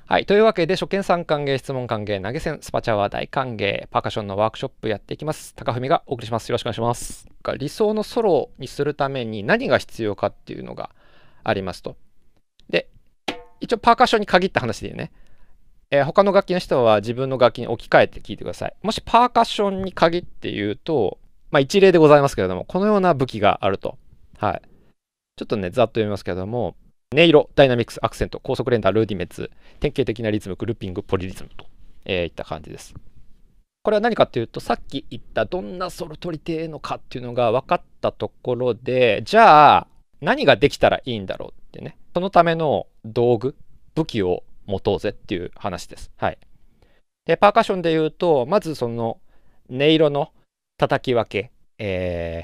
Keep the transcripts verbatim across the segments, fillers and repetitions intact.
はい。というわけで、初見さん歓迎、質問歓迎、投げ銭、スパチャは大歓迎、パーカッションのワークショップやっていきます。高文がお送りします。よろしくお願いします。理想のソロにするために何が必要かっていうのがありますと。で、一応パーカッションに限った話で言うね。えー、他の楽器の人は自分の楽器に置き換えて聞いてください。もしパーカッションに限って言うと、まあ一例でございますけれども、このような武器があると。はい。ちょっとね、ざっと読みますけれども、音色、ダイナミクス、アクセント、高速連打、ルーディメンツ、典型的なリズム、グルーピング、ポリリズムと、えー、いった感じです。これは何かっていうと、さっき言ったどんなソロ取りてえのかっていうのが分かったところで、じゃあ何ができたらいいんだろうってね、そのための道具、武器を持とうぜっていう話です。はい。で、パーカッションで言うと、まずその音色の叩き分け、え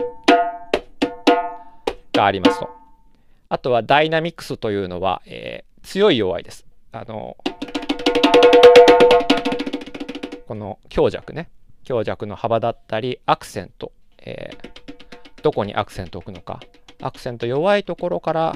ー、がありますと。あとはダイナミクスというのは、えー、強い弱いです。あのこの強弱ね、強弱の幅だったりアクセント、えー、どこにアクセントを置くのか、アクセント弱いところから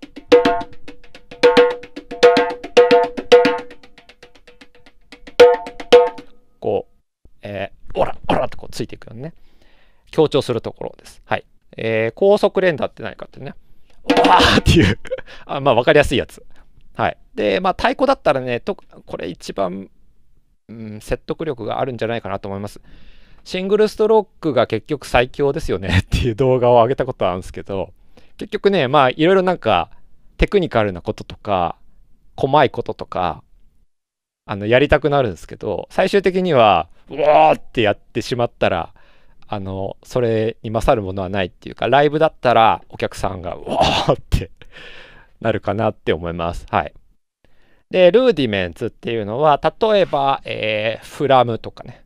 こう、えー、オラオラとこうついていくようにね、強調するところです。はい。えー、高速連打って何かってね、わーっていうあ、まあ分かりやすいやつ。はい。で、まあ太鼓だったらね、とこれ一番、うん、説得力があるんじゃないかなと思います。シングルストロークが結局最強ですよねっていう動画を上げたことあるんですけど、結局ね、まあいろいろなんかテクニカルなこととか、細いこととか、あのやりたくなるんですけど、最終的には、うわーってやってしまったら、あのそれに勝るものはないっていうか、ライブだったらお客さんがうわーってなるかなって思います。はい。で、ルーディメンツっていうのは、例えば、えー、フラムとかね。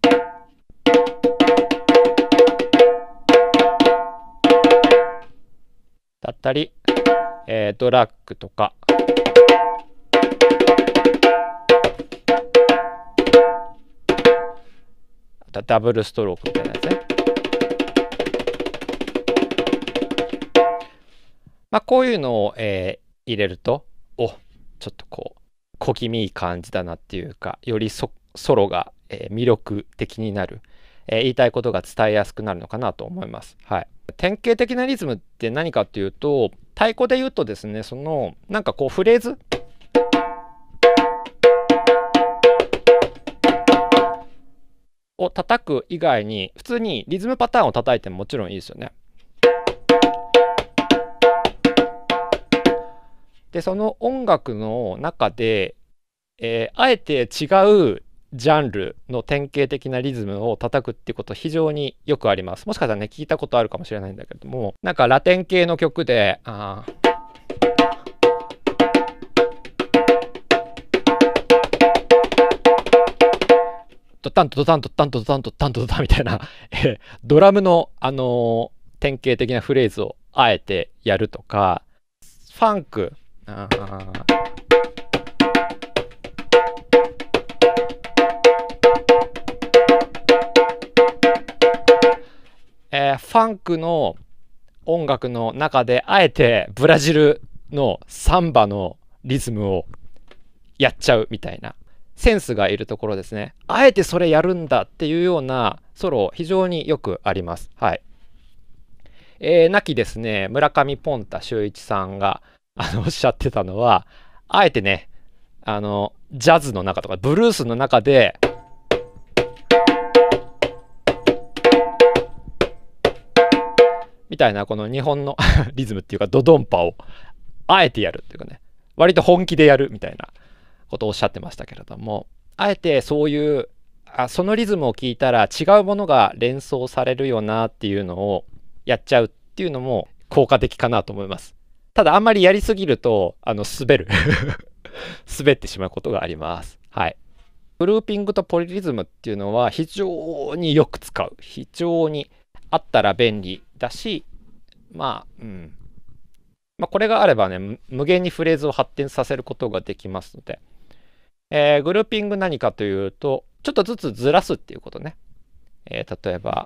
だったり、えー、ドラッグとか。ダブルストロークみたいなやつね。まあ、こういうのを、えー、入れると、お、ちょっとこう、小気味いい感じだなっていうか、よりソロが、えー、魅力的になる、えー、言いたいことが伝えやすくなるのかなと思います。はい。典型的なリズムって何かっていうと、太鼓で言うとですね、その、なんかこう、フレーズを叩く以外に、普通にリズムパターンを叩いてももちろんいいですよね。で、その音楽の中で、えー、あえて違うジャンルの典型的なリズムを叩くっていうこと非常によくあります。もしかしたらね、聞いたことあるかもしれないんだけども、なんかラテン系の曲で、あドタンとドタンとドタンとドタンとドタンとドタンみたいなドラムの、あのー、典型的なフレーズをあえてやるとか、ファンク、あえー、ファンクの音楽の中であえてブラジルのサンバのリズムをやっちゃうみたいなセンスがいるところですね。あえてそれやるんだっていうようなソロ非常によくあります。はい。えー、なきですね、村上ポンタ秀一さんがあのおっしゃってたのは、あえてね、あのジャズの中とかブルースの中でみたいなこの日本のリズムっていうかドドンパをあえてやるっていうかね、割と本気でやるみたいなことをおっしゃってましたけれども、あえてそういうあそのリズムを聞いたら違うものが連想されるよなっていうのをやっちゃうっていうのも効果的かなと思います。ただあんまりやりすぎるとあの滑る滑ってしまうことがあります。はい。グルーピングとポリリズムっていうのは非常によく使う、非常にあったら便利だし、まあ、うん。まあ、これがあればね、無限にフレーズを発展させることができますので、えー、グルーピング何かというと、ちょっとずつずらすっていうことね。えー、例えば、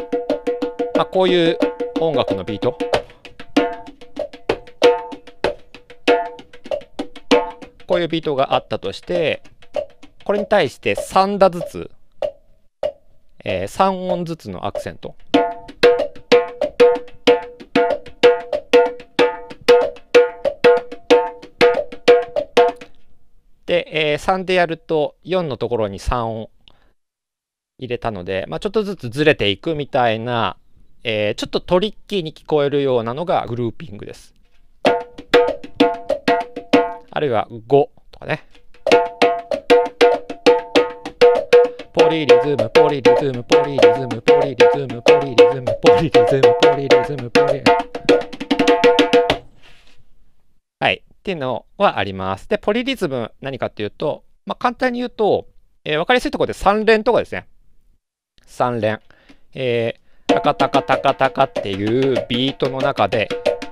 まあ、こういう音楽のビート。 こういうビートがあったとして、これに対してさん打ずつ、えー、さん音ずつのアクセント。で、えー、さんでやるとよんのところにさん音入れたので、まあ、ちょっとずつずれていくみたいな、えー、ちょっとトリッキーに聞こえるようなのがグルーピングです。あるいはごとかね。ポリリズム、ポリリズム、ポリリズム、ポリリズム、ポリリズム、ポリリズム、ポリリズム、ポリリズム。はい。っていうのはあります。で、ポリリズム何かっていうと、まあ、簡単に言うと、えー、分かりやすいところでさん連とかですね。さん連。えー、タカタカタカタカっていうビートの中で、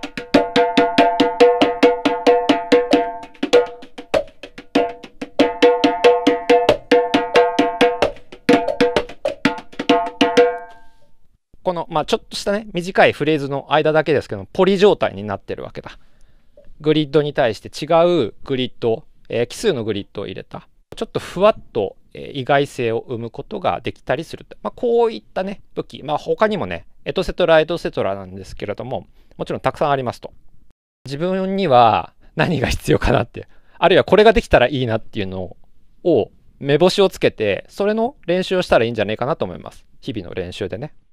この、まあ、ちょっとしたね、短いフレーズの間だけですけど、ポリ状態になってるわけだ。グリッドに対して違うグリッド、えー、奇数のグリッドを入れた。ちょっとふわっと、えー、意外性を生むことができたりする。まあ、こういったね、武器、まあ、他にもね、エトセトラ、エトセトラなんですけれども、もちろんたくさんありますと。自分には何が必要かなって、あるいはこれができたらいいなっていうのを、目星をつけて、それの練習をしたらいいんじゃないかなと思います。日々の練習でね。